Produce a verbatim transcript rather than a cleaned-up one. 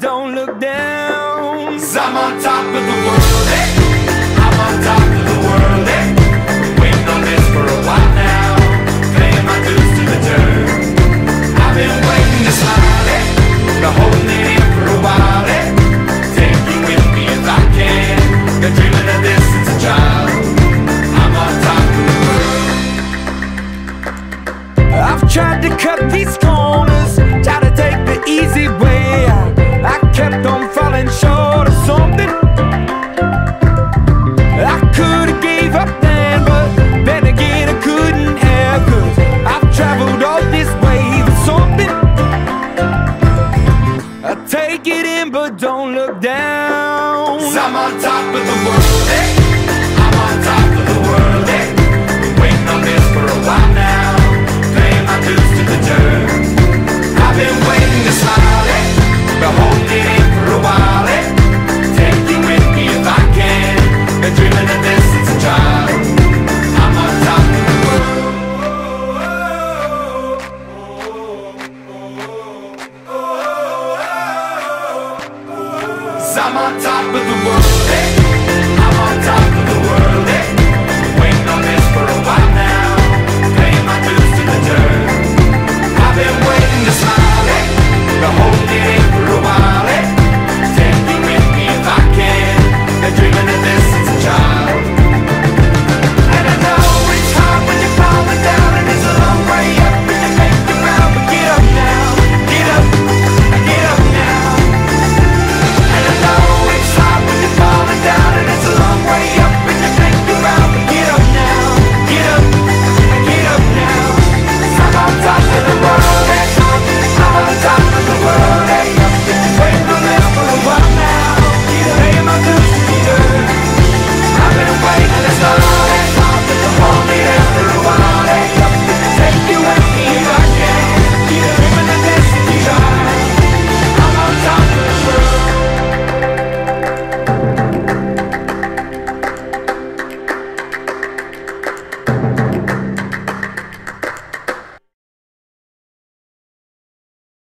don't look down. 'Cause I'm on top of the world, eh? I'm on top of the world, eh? Been waiting on this for a while now, paying my dues to the dirt. I've been waiting to smile, eh? Been holding it in for a while, eh? Take you with me if I can. Been dreaming of this since a child. I'm on top of the world. I've tried to cut these corners, try to take the easy way. I, I kept on falling short of something. I could've gave up then, but then again I couldn't have. 'Cause I've traveled all this way for something. I take it in but don't look down. 'Cause I'm on top of the world, eh? I'm on top of the world, eh? Been waiting on this for a while now, paying my dues to the dirt. I've been waiting to smile, eh? Been holding it in for a while, eh? Take you with me if I can. Been dreaming of this since a child. I'm on top of the world. 'Cause I'm on top of the world, eh?